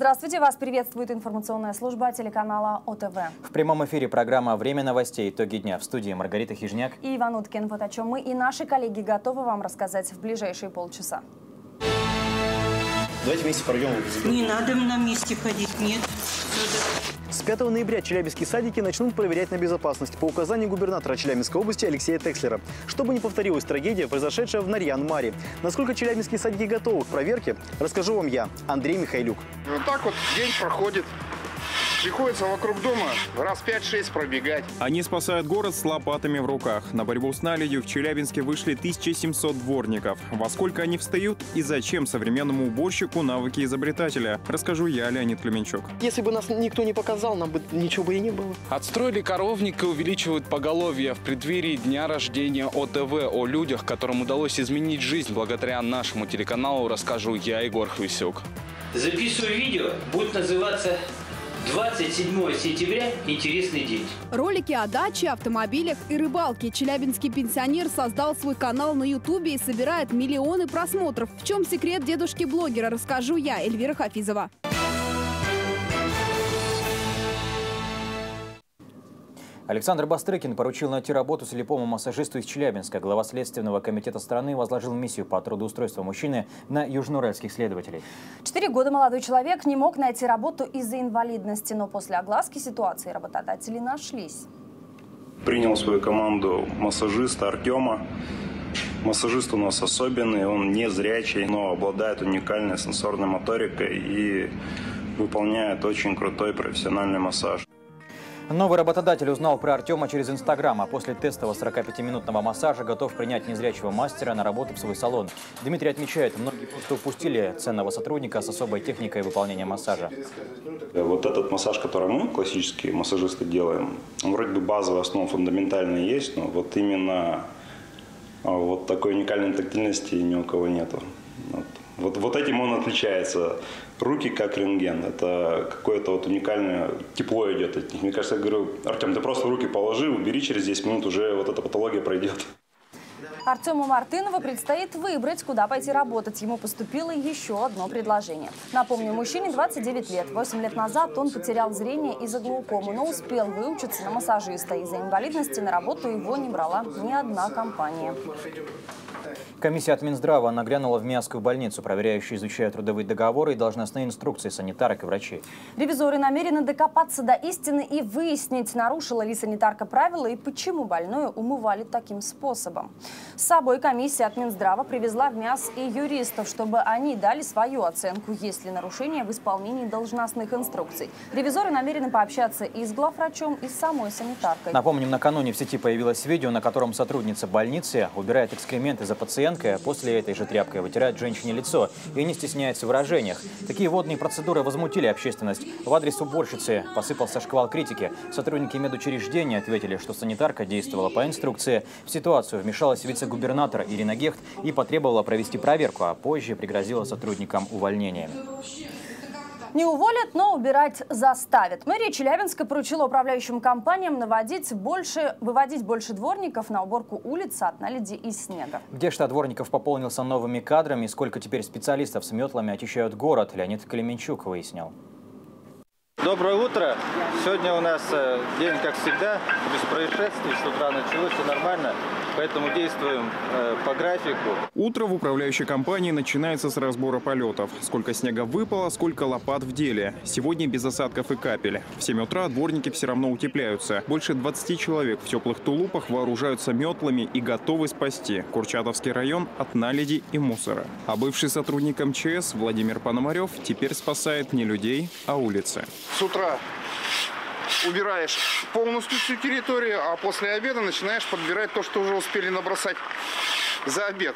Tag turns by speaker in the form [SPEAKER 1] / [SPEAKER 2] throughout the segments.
[SPEAKER 1] Здравствуйте, вас приветствует информационная служба телеканала ОТВ.
[SPEAKER 2] В прямом эфире программа «Время новостей. Итоги дня». В студии Маргарита Хижняк
[SPEAKER 1] и Иван Уткин. Вот о чем мы и наши коллеги готовы вам рассказать в ближайшие полчаса.
[SPEAKER 3] Давайте вместе пройдем.
[SPEAKER 4] Не надо на месте ходить, нет.
[SPEAKER 3] С 5 ноября челябинские садики начнут проверять на безопасность по указанию губернатора Челябинской области Алексея Текслера, чтобы не повторилась трагедия, произошедшая в Нарьян-Маре. Насколько челябинские садики готовы к проверке, расскажу вам я, Андрей Михайлюк.
[SPEAKER 5] Вот так вот день проходит. Приходится вокруг дома раз 5-6 пробегать.
[SPEAKER 6] Они спасают город с лопатами в руках. На борьбу с наледью в Челябинске вышли 1700 дворников. Во сколько они встают и зачем современному уборщику навыки изобретателя, расскажу я, Леонид Клименчук.
[SPEAKER 7] Если бы нас никто не показал, нам бы ничего бы и не было.
[SPEAKER 8] Отстроили коровник и увеличивают поголовье в преддверии дня рождения ОТВ. О людях, которым удалось изменить жизнь благодаря нашему телеканалу, расскажу я, Егор Хвисюк.
[SPEAKER 9] Записываю видео, будет называться 27 сентября «Интересный день».
[SPEAKER 10] Ролики о даче, автомобилях и рыбалке. Челябинский пенсионер создал свой канал на Ютубе и собирает миллионы просмотров. В чем секрет дедушки-блогера, расскажу я, Эльвира Хафизова.
[SPEAKER 2] Александр Бастрыкин поручил найти работу слепому массажисту из Челябинска. Глава Следственного комитета страны возложил миссию по трудоустройству мужчины на южноуральских следователей.
[SPEAKER 1] 4 года молодой человек не мог найти работу из-за инвалидности, но после огласки ситуации работодатели нашлись.
[SPEAKER 11] Принял в свою команду массажиста Артема. Массажист у нас особенный, он не зрячий, но обладает уникальной сенсорной моторикой и выполняет очень крутой профессиональный массаж.
[SPEAKER 2] Новый работодатель узнал про Артема через Инстаграм, а после тестового 45-минутного массажа готов принять незрячего мастера на работу в свой салон. Дмитрий отмечает, многие просто упустили ценного сотрудника с особой техникой выполнения массажа.
[SPEAKER 11] Вот этот массаж, который мы, классические массажисты, делаем, он вроде бы базовый, основа фундаментальная есть, но вот именно вот такой уникальной тактильности ни у кого нету. Вот этим он отличается. Руки как рентген. Это какое-то вот уникальное тепло идет от них. Мне кажется, я говорю, Артем, ты просто руки положи, убери, через 10 минут уже вот эта патология пройдет.
[SPEAKER 1] Артему Мартынову предстоит выбрать, куда пойти работать. Ему поступило еще одно предложение. Напомню, мужчине 29 лет. 8 лет назад он потерял зрение из-за глаукомы, но успел выучиться на массажиста. Из-за инвалидности на работу его не брала ни одна компания.
[SPEAKER 2] Комиссия от Минздрава нагрянула в Миасскую больницу. Проверяющие изучают трудовые договоры и должностные инструкции санитарок и врачей.
[SPEAKER 1] Ревизоры намерены докопаться до истины и выяснить, нарушила ли санитарка правила и почему больную умывали таким способом. С собой комиссия от Минздрава привезла в МИАС и юристов, чтобы они дали свою оценку, есть ли нарушение в исполнении должностных инструкций. Ревизоры намерены пообщаться и с главврачом, и с самой санитаркой.
[SPEAKER 2] Напомним, накануне в сети появилось видео, на котором сотрудница больницы убирает экскременты за пациенткой, после этой же тряпкой вытирает женщине лицо и не стесняется в выражениях. Такие водные процедуры возмутили общественность. В адрес уборщицы посыпался шквал критики. Сотрудники медучреждения ответили, что санитарка действовала по инструкции. В ситуацию вмешалась вице-губернатор Ирина Гехт и потребовала провести проверку, а позже пригрозила сотрудникам увольнением.
[SPEAKER 1] Не уволят, но убирать заставят. Мэрия Челябинска поручила управляющим компаниям выводить больше дворников на уборку улиц от наледи и снега.
[SPEAKER 2] Где штат дворников пополнился новыми кадрами и сколько теперь специалистов с метлами очищают город, Леонид Клименчук выяснил.
[SPEAKER 12] Доброе утро. Сегодня у нас день, как всегда, без происшествий. С утра началось, все нормально. Поэтому действуем по графику.
[SPEAKER 6] Утро в управляющей компании начинается с разбора полетов. Сколько снега выпало, сколько лопат в деле. Сегодня без осадков и капель. В 7 утра дворники все равно утепляются. Больше 20 человек в теплых тулупах вооружаются метлами и готовы спасти Курчатовский район от наледи и мусора. А бывший сотрудник МЧС Владимир Пономарев теперь спасает не людей, а улицы.
[SPEAKER 5] С утра убираешь полностью всю территорию, а после обеда начинаешь подбирать то, что уже успели набросать за обед.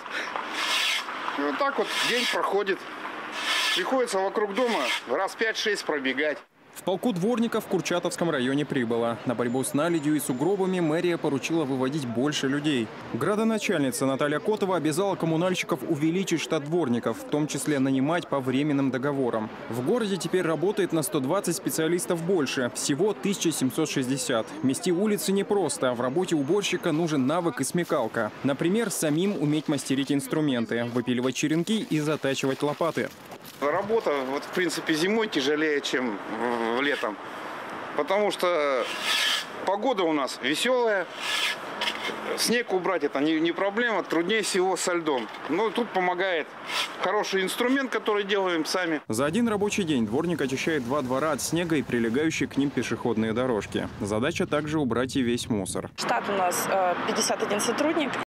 [SPEAKER 5] И вот так вот день проходит. Приходится вокруг дома раз 5-6 пробегать.
[SPEAKER 6] В полку дворников в Курчатовском районе прибыло. На борьбу с наледью и сугробами мэрия поручила выводить больше людей. Градоначальница Наталья Котова обязала коммунальщиков увеличить штат дворников, в том числе нанимать по временным договорам. В городе теперь работает на 120 специалистов больше, всего 1760. Мести улицы непросто, а в работе уборщика нужен навык и смекалка. Например, самим уметь мастерить инструменты, выпиливать черенки и затачивать лопаты.
[SPEAKER 5] Работа, вот, в принципе, зимой тяжелее, чем летом. Потому что погода у нас веселая. Снег убрать это не проблема, труднее всего со льдом. Но тут помогает хороший инструмент, который делаем сами.
[SPEAKER 6] За один рабочий день дворник очищает 2 двора от снега и прилегающие к ним пешеходные дорожки. Задача также убрать и весь мусор.
[SPEAKER 13] Штат у нас 51 сотрудник.